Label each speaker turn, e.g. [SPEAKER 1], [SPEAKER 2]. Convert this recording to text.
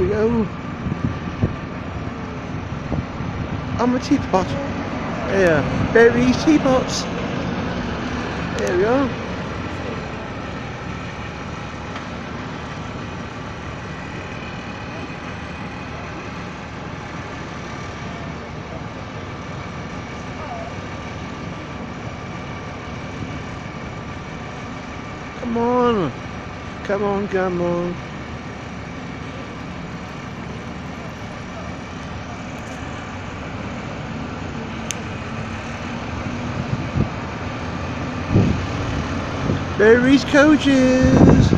[SPEAKER 1] we go. I'm a teapot. Here, berry teapots. There we are. Come on. Come on, come on. Berries coaches.